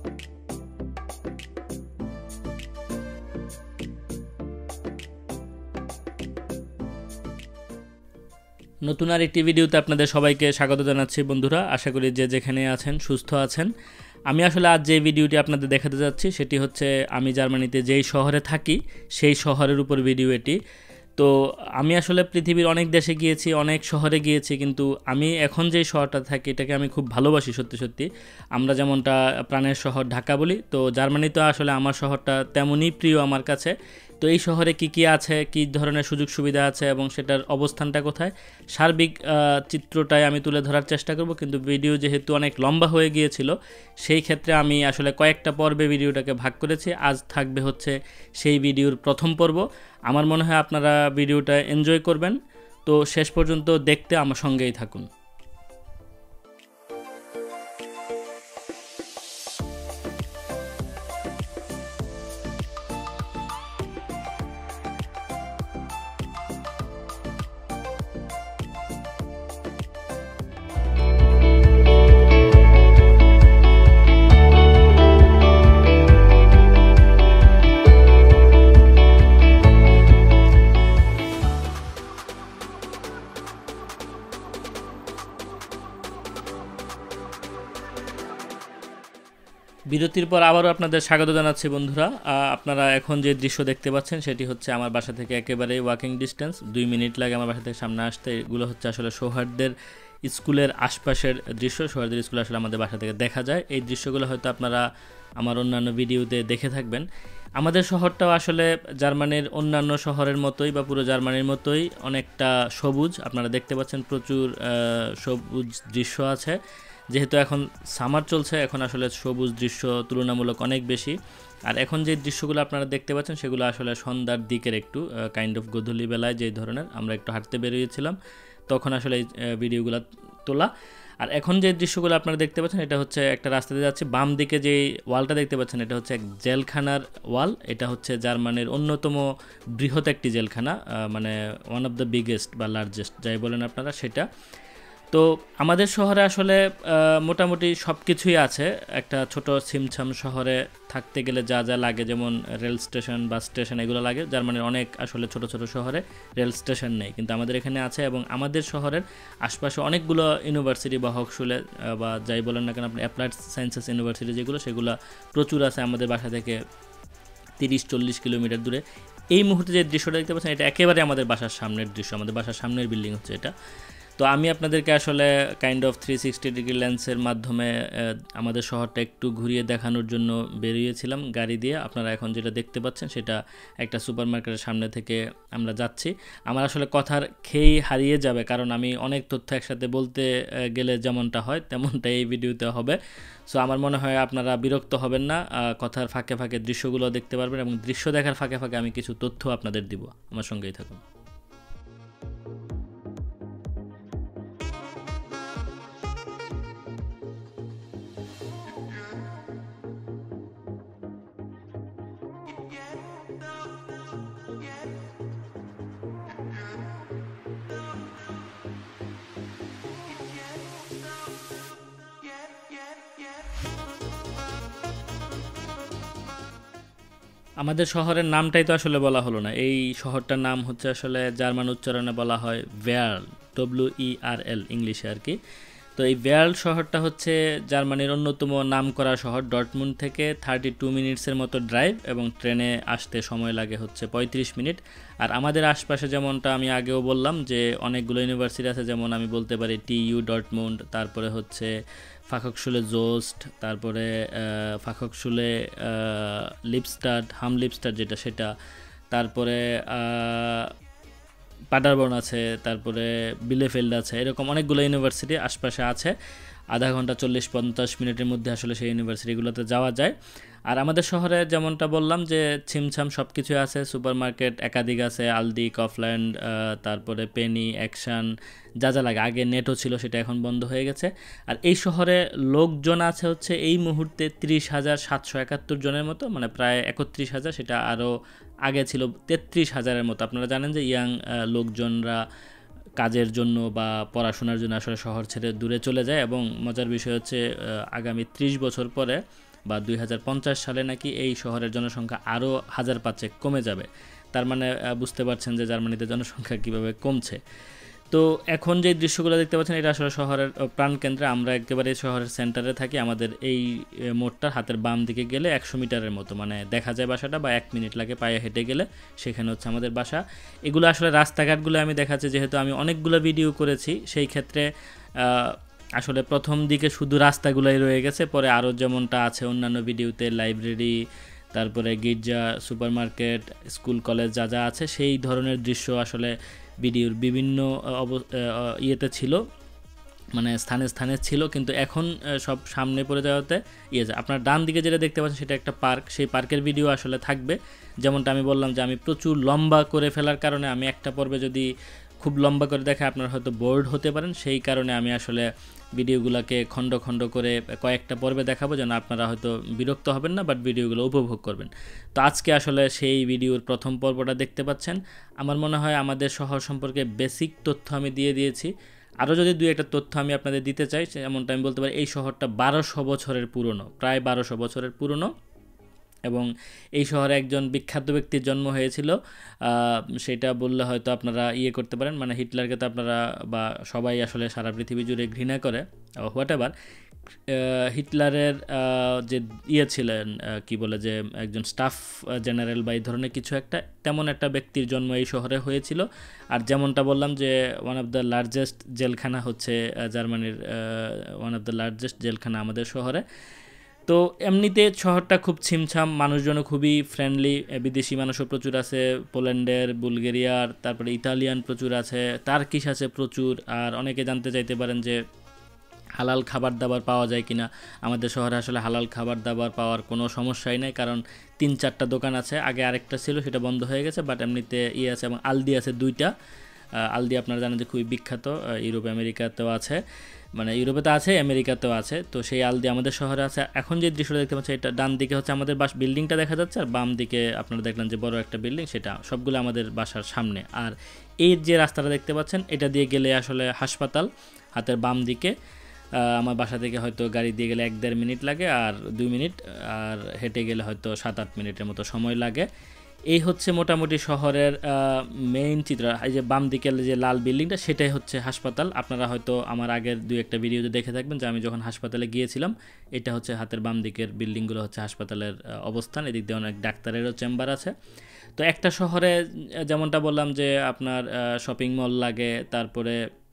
নতুন আরেকটি ভিডিওতে আপনাদের সবাইকে স্বাগত জানাচ্ছি বন্ধুরা। আশা করি যে যেখানে আছেন সুস্থ আছেন। আমি আসলে আজ যে ভিডিওটি আপনাদের দেখাতে যাচ্ছি সেটি হচ্ছে আমি জার্মানিতে যেই শহরে থাকি সেই শহরের উপর ভিডিও এটি। তো আমি আসলে পৃথিবীর অনেক দেশে গিয়েছি, অনেক শহরে গিয়েছি, কিন্তু আমি এখন যেই শহরটা থাকি এটাকে আমি খুব ভালোবাসি সত্যি। আমরা যেমনটা প্রাণের শহর ঢাকা বলি, তো জার্মানিতে আসলে আমার শহরটা তেমনই প্রিয় আমার কাছে। তো এই শহরে কি আছে, কি ধরনের সুযোগ সুবিধা আছে এবং সেটার অবস্থানটা কোথায়, সার্বিক চিত্রটাই আমি তুলে ধরার চেষ্টা করব। কিন্তু ভিডিও যেহেতু অনেক লম্বা হয়ে গিয়েছিল, সেই ক্ষেত্রে আমি আসলে কয়েকটা পর্বে ভিডিওটাকে ভাগ করেছি। আজ থাকবে হচ্ছে সেই ভিডিওর প্রথম পর্ব। আমার মনে হয় আপনারা ভিডিওটা এনজয় করবেন, তো শেষ পর্যন্ত দেখতে আমার সঙ্গেই থাকুন। বিরতির পর আবারও আপনাদের স্বাগত জানাচ্ছি বন্ধুরা। আপনারা এখন যে দৃশ্য দেখতে পাচ্ছেন সেটি হচ্ছে আমার বাসা থেকে একেবারেই ওয়াকিং ডিস্টেন্স, 2 মিনিট লাগে আমার বাসা থেকে সামনে আসতে। এগুলো হচ্ছে আসলে শহরদের স্কুলের আশপাশের দৃশ্য। শহরদের স্কুল আসলে আমাদের বাসা থেকে দেখা যায়। এই দৃশ্যগুলো হয়তো আপনারা আমার অন্যান্য ভিডিওতে দেখে থাকবেন। আমাদের শহরটাও আসলে জার্মানির অন্যান্য শহরের মতোই বা পুরো জার্মানির মতোই অনেকটা সবুজ। আপনারা দেখতে পাচ্ছেন প্রচুর সবুজ দৃশ্য আছে। যেহেতু এখন সামার চলছে, এখন আসলে সবুজ দৃশ্য তুলনামূলক অনেক বেশি। আর এখন যে দৃশ্যগুলো আপনারা দেখতে পাচ্ছেন সেগুলো আসলে সন্ধ্যার দিকের একটু কাইন্ড অফ গধূলি বেলায় যেই ধরনের আমরা একটু হাঁটতে বেরিয়েছিলাম তখন আসলে এই ভিডিওগুলো তোলা। আর এখন যে দৃশ্যগুলো আপনারা দেখতে পাচ্ছেন এটা হচ্ছে একটা রাস্তাতে যাচ্ছে, বাম দিকে যে ওয়ালটা দেখতে পাচ্ছেন এটা হচ্ছে এক জেলখানার ওয়াল। এটা হচ্ছে জার্মানির অন্যতম বৃহৎ একটি জেলখানা, মানে ওয়ান অফ দ্য বিগেস্ট বা লার্জেস্ট যাই বলেন আপনারা সেটা। তো আমাদের শহরে আসলে মোটামুটি সব কিছুই আছে। একটা ছোট ছিমছাম শহরে থাকতে গেলে যা লাগে, যেমন রেল স্টেশন, বাস স্টেশন, এগুলো লাগে। জার্মানির অনেক আসলে ছোট শহরে রেল স্টেশন নেই, কিন্তু আমাদের এখানে আছে। এবং আমাদের শহরের আশপাশে অনেকগুলো ইউনিভার্সিটি বা হকস্কুলে বা যাই বলেন না কেন আপনি, অ্যাপ্লাইড সায়েন্সেস ইউনিভার্সিটি যেগুলো, সেগুলো প্রচুর আছে আমাদের বাসা থেকে 30-40 কিলোমিটার দূরে। এই মুহূর্তে যে দৃশ্যটা দেখতে পাচ্ছেন এটা একেবারে আমাদের বাসার সামনের দৃশ্য, আমাদের বাসার সামনের বিল্ডিং হচ্ছে এটা। তো আমি আপনাদেরকে আসলে কাইন্ড অফ 360 ডিগ্রি লেন্সের মাধ্যমে আমাদের শহরটা একটু ঘুরিয়ে দেখানোর জন্য বেরিয়েছিলাম গাড়ি দিয়ে। আপনারা এখন যেটা দেখতে পাচ্ছেন সেটা একটা সুপারমার্কেটের সামনে থেকে আমরা যাচ্ছি। আমার আসলে কথার খেই হারিয়ে যাবে, কারণ আমি অনেক তথ্য একসাথে বলতে গেলে যেমনটা হয় তেমনটা এই ভিডিওতে হবে। সো আমার মনে হয় আপনারা বিরক্ত হবেন না, কথার ফাঁকে ফাঁকে দৃশ্যগুলো দেখতে পারবেন এবং দৃশ্য দেখার ফাঁকে ফাঁকে আমি কিছু তথ্য আপনাদের দিব। আমার সঙ্গেই থাকুন। আমাদের শহরের নামটাই তো আসলে বলা হলো না। এই শহরটার নাম হচ্ছে আসলে জার্মান উচ্চারণে বলা হয় ভেয়ার্ল, WERL ইংলিশে আর কি। তো এই ভেয়ার্ল শহরটা হচ্ছে জার্মানির অন্যতম নাম করা শহর। ডর্টমুন্ড থেকে 32 মিনিটসের মতো ড্রাইভ এবং ট্রেনে আসতে সময় লাগে হচ্ছে 35 মিনিট। আর আমাদের আশপাশে যেমনটা আমি আগেও বললাম যে অনেকগুলো ইউনিভার্সিটি আছে, যেমন আমি বলতে পারি TU ডর্টমুন্ড, তারপরে হচ্ছে ফাখক্সুলে জোস্ট, তারপরে ফাখক্সুলে লিপস্টাড যেটা সেটা, তারপরে পাডারবর্ন আছে, তারপরে বিলেফেল্ড আছে। এরকম অনেকগুলো ইউনিভার্সিটি আশপাশে আছে। আধা ঘন্টা 40-50 মিনিটের মধ্যে আসলে সেই ইউনিভার্সিটিগুলোতে যাওয়া যায়। আর আমাদের শহরে যেমনটা বললাম যে ছিমছাম সব কিছু আছে, সুপারমার্কেট একাধিক আছে, আলডি, কফল্যান্ড, তারপরে পেনি, অ্যাকশন, যা লাগে। আগে নেটও ছিল, সেটা এখন বন্ধ হয়ে গেছে। আর এই শহরে লোকজন আছে হচ্ছে এই মুহূর্তে 30,771 জনের মতো, মানে প্রায় 31,000। সেটা আরও আগে ছিল 33,000-এর মতো। আপনারা জানেন যে ইয়াং লোকজনরা কাজের জন্য বা পড়াশোনার জন্য আসলে শহর ছেড়ে দূরে চলে যায়। এবং মজার বিষয় হচ্ছে আগামী 30 বছর পরে বা 2050 সালে নাকি এই শহরের জনসংখ্যা আরও 1000-5 কমে যাবে। তার মানে বুঝতে পারছেন যে জার্মানিতে জনসংখ্যা কীভাবে কমছে। তো এখন যে দৃশ্যগুলো দেখতে পাচ্ছেন এটা আসলে শহরের প্রাণকেন্দ্রে, আমরা একেবারে শহরের সেন্টারে থাকি। আমাদের এই মোড়টার হাতের বাম দিকে গেলে 100 মিটারের মতো মানে দেখা যায় বাসাটা, বা 1 মিনিট লাগে পায়ে হেঁটে গেলে, সেখানে হচ্ছে আমাদের বাসা। এগুলো আসলে রাস্তাঘাটগুলো আমি দেখাচ্ছি, যেহেতু আমি অনেকগুলো ভিডিও করেছি সেই ক্ষেত্রে আসলে প্রথম দিকে শুধু রাস্তাগুলোই রয়ে গেছে, পরে আরও যেমনটা আছে অন্যান্য ভিডিওতে লাইব্রেরি, তারপরে গির্জা, সুপারমার্কেট, স্কুল কলেজ যা যা আছে সেই ধরনের দৃশ্য আসলে ভিডিওর বিভিন্ন ইয়েতে ছিল, মানে স্থানে স্থানে ছিল। কিন্তু এখন সব সামনে পড়ে যাওয়াতে আপনার ডান দিকে যেটা দেখতে পাচ্ছেন সেটা একটা পার্ক, সেই পার্কের ভিডিও আসলে থাকবে। যেমনটা আমি বললাম যে আমি প্রচুর লম্বা করে ফেলার কারণে আমি একটা পর্বে যদি খুব লম্বা করে দেখে আপনারা হয়তো বোর্ড হতে পারেন, সেই কারণে আমি আসলে ভিডিওগুলোকে খণ্ড খণ্ড করে কয়েকটা পর্বে দেখাবো, যেন আপনারা হয়তো বিরক্ত হবেন না, বাট ভিডিওগুলো উপভোগ করবেন। তো আজকে আসলে সেই ভিডিওর প্রথম পর্বটা দেখতে পাচ্ছেন। আমার মনে হয় আমাদের শহর সম্পর্কে বেসিক তথ্য আমি দিয়ে দিয়েছি। আরও যদি দুই একটা তথ্য আমি আপনাদের দিতে চাই, যেমনটা আমি বলতে পারি এই শহরটা 1200 বছরের পুরনো, প্রায় 1200 বছরের পুরনো, এবং এই শহরে একজন বিখ্যাত ব্যক্তির জন্ম হয়েছিল। সেটা বললে হয়তো আপনারা করতে পারেন, মানে হিটলারকে তো আপনারা বা সবাই আসলে সারা পৃথিবী জুড়ে ঘৃণা করে, হোয়াট এভার। হিটলারের যে ছিলেন কি বলে যে একজন স্টাফ জেনারেল বা এই ধরনের কিছু একটা, তেমন একটা ব্যক্তির জন্ম এই শহরে হয়েছিল। আর যেমনটা বললাম যে ওয়ান অফ দ্য লার্জেস্ট জেলখানা হচ্ছে জার্মানির ওয়ান অফ দ্য লার্জেস্ট জেলখানা আমাদের শহরে। তো এমনিতে শহরটা খুব ছিমছাম, মানুষজনও খুবই ফ্রেন্ডলি, বিদেশি মানুষও প্রচুর আছে, পোল্যান্ডের, বুলগেরিয়ার, তারপরে ইতালিয়ান প্রচুর আছে, টার্কিশ আছে প্রচুর। আর অনেকে জানতে চাইতে পারেন যে হালাল খাবার দাবার পাওয়া যায় কিনা। আমাদের শহরে আসলে হালাল খাবার দাবার পাওয়ার কোনো সমস্যাই নাই, কারণ 3-4টা দোকান আছে, আগে আরেকটা ছিল সেটা বন্ধ হয়ে গেছে, বাট এমনিতে আছে, এবং আলদি আছে 2টা। আলদি আপনারা জানেন যে খুবই বিখ্যাত, ইউরোপ আমেরিকাতেও আছে, মানে ইউরোপে তো আছে, আমেরিকাতেও আছে। তো সেই আলদি আমাদের শহরে আছে। এখন যে দৃশ্যটা দেখতে পাচ্ছেন এটা ডান দিকে হচ্ছে আমাদের বিল্ডিংটা দেখা যাচ্ছে, আর বাম দিকে আপনারা দেখলেন যে বড় একটা বিল্ডিং, সেটা সবগুলো আমাদের বাসার সামনে। আর এই যে রাস্তাটা দেখতে পাচ্ছেন এটা দিয়ে গেলে আসলে হাসপাতাল, হাতের বাম দিকে। আমার বাসা থেকে হয়তো গাড়ি দিয়ে গেলে 1-1.5 মিনিট লাগে, আর 2 মিনিট, আর হেঁটে গেলে হয়তো 7-8 মিনিটের মতো সময় লাগে। এই হচ্ছে মোটামুটি শহরের মেইন চিত্র। এই যে বাম দিকের যে লাল বিল্ডিংটা সেটাই হচ্ছে হাসপাতাল। আপনারা হয়তো আমার আগের 2-1টা ভিডিওতে দেখে থাকবেন যে আমি যখন হাসপাতালে গিয়েছিলাম, এটা হচ্ছে হাতের বাম দিকের বিল্ডিংগুলো হচ্ছে হাসপাতালের অবস্থান। এদিক দিয়ে অনেক ডাক্তারেরও চেম্বার আছে। তো একটা শহরে যেমনটা বললাম যে আপনার শপিং মল লাগে, তারপরে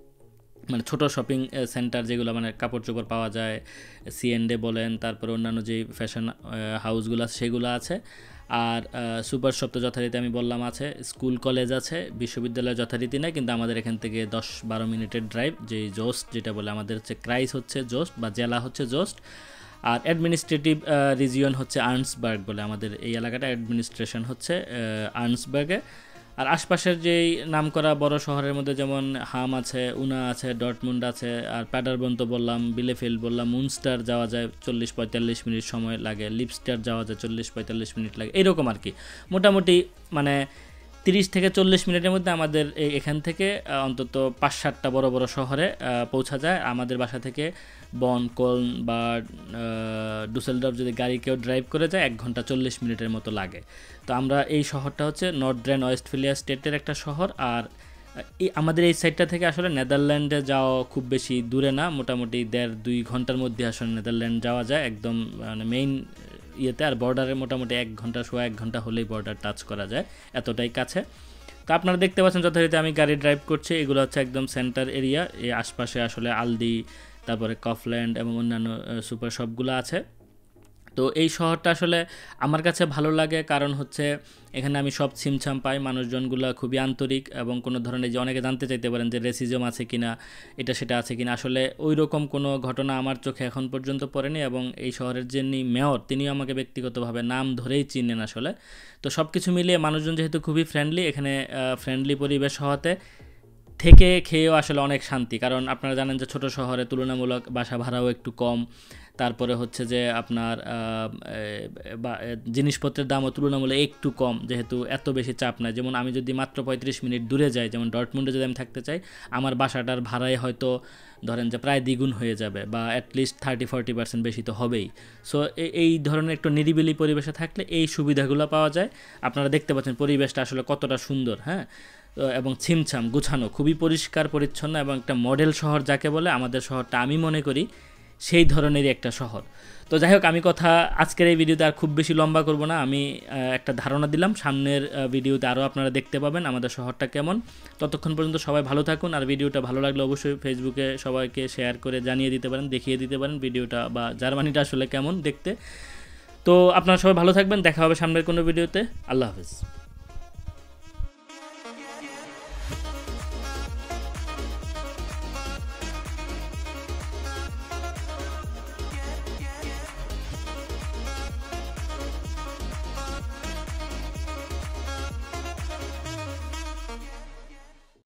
মানে ছোট শপিং সেন্টার যেগুলো মানে কাপড় চোপড় পাওয়া যায়, C&A বলেন, তারপরে অন্যান্য যে ফ্যাশন হাউসগুলো আছে সেগুলো আছে। আর সুপার শপ তো যথারীতি আমি বললাম আছে, স্কুল কলেজ আছে, বিশ্ববিদ্যালয় যথারীতি নেই, কিন্তু আমাদের এখান থেকে 10-12 মিনিটের ড্রাইভ। যে জোস্ট যেটা বলে আমাদের হচ্ছে ক্রাইস হচ্ছে জোস্ট, বা জেলা হচ্ছে জোস্ট। আর অ্যাডমিনিস্ট্রেটিভ রিজিয়ন হচ্ছে আর্নসবার্গ বলে, আমাদের এই এলাকাটা অ্যাডমিনিস্ট্রেশন হচ্ছে আর্নসবার্গে। আর আশপাশের যেই নামকরা বড় শহরের মধ্যে যেমন হাম আছে, উনা আছে, ডর্টমুন্ড আছে, আর প্যাডারবন তো বললাম, বিলেফেল্ড বললাম, মুনস্টার যাওয়া যায় 40-45 মিনিট সময় লাগে, লিপস্টার যাওয়া যায় 40-45 মিনিট লাগে, এরকম আর কি। মোটামুটি মানে 30-40 মিনিটের মধ্যে আমাদের এখান থেকে অন্তত 5-7টা বড় বড় শহরে পৌঁছা যায়। আমাদের বাসা থেকে বন, কোলন বা ডুসেলডর্ফ যদি গাড়ি কেউ ড্রাইভ করে যায় 1 ঘন্টা 40 মিনিটের মতো লাগে। তো আমরা এই শহরটা হচ্ছে নর্থ রেন ওয়েস্টফালিয়া স্টেটের একটা শহর। আর আমাদের এই সাইডটা থেকে আসলে নেদারল্যান্ডে যাওয়া খুব বেশি দূরে না, মোটামুটি 1.5-2 ঘন্টার মধ্যে আসলে নেদারল্যান্ড যাওয়া যায়, একদম মানে মেইন ইয়েতে। আর বর্ডারে মোটামুটি 1 ঘন্টা, 1 ঘন্টা হলেই বর্ডার টাচ করা যায়, এতটাই কাছে। তো আপনারা দেখতে পাচ্ছেন যথারীতি আমি গাড়ি ড্রাইভ করছি, এগুলো হচ্ছে একদম সেন্টার এরিয়া। এই আশপাশে আসলে আলদি, তারপরে কফল্যান্ড এবং অন্যান্য সুপার শপগুলো আছে। তো এই শহরটা আসলে আমার কাছে ভালো লাগে, কারণ হচ্ছে এখানে আমি সব ছিমছাম পাই, মানুষজনগুলো খুবই আন্তরিক, এবং কোনো ধরনের যে অনেকে জানতে চাইতে পারেন যে রেসিজম আছে কিনা, এটা সেটা আছে কিনা, আসলে ওই রকম কোনো ঘটনা আমার চোখে এখন পর্যন্ত পড়েনি। এবং এই শহরের যিনি মেয়র তিনিও আমাকে ব্যক্তিগতভাবে নাম ধরেই চিনেন আসলে। তো সব কিছু মিলিয়ে মানুষজন যেহেতু খুবই ফ্রেন্ডলি, এখানে ফ্রেন্ডলি পরিবেশ হওয়াতে থেকে খেয়েও আসলে অনেক শান্তি। কারণ আপনারা জানেন যে ছোট শহরে তুলনামূলক বাসা ভাড়াও একটু কম, তারপরে হচ্ছে যে আপনার জিনিসপত্রের দামও তুলনামূলক একটু কম, যেহেতু এত বেশি চাপ নাই। যেমন আমি যদি মাত্র 35 মিনিট দূরে যাই, যেমন ডর্টমুন্ডে যদি আমি থাকতে চাই, আমার বাসাটার ভাড়ায় হয়তো ধরেন যে প্রায় দ্বিগুণ হয়ে যাবে, বা অ্যাটলিস্ট 30-40% বেশি তো হবেই। সো এই ধরনের একটু নিরিবিলি পরিবেশে থাকলে এই সুবিধাগুলো পাওয়া যায়। আপনারা দেখতে পাচ্ছেন পরিবেশটা আসলে কতটা সুন্দর, হ্যাঁ, এবং ছিমছাম গুছানো, খুবই পরিষ্কার পরিচ্ছন্ন, এবং একটা মডেল শহর যাকে বলে আমাদের শহরটা আমি মনে করি সেই ধরনেরই একটা শহর। তো যাই হোক, আমি কথা আজকের এই ভিডিওতে আর খুব বেশি লম্বা করব না। আমি একটা ধারণা দিলাম, সামনের ভিডিওতে আরও আপনারা দেখতে পাবেন আমাদের শহরটা কেমন। ততক্ষণ পর্যন্ত সবাই ভালো থাকুন, আর ভিডিওটা ভালো লাগলে অবশ্যই ফেসবুকে সবাইকে শেয়ার করে জানিয়ে দিতে পারেন, দেখিয়ে দিতে পারেন ভিডিওটা বা জার্মানিটা আসলে কেমন দেখতে। তো আপনারা সবাই ভালো থাকবেন, দেখা হবে সামনের কোনো ভিডিওতে। আল্লাহ হাফেজ।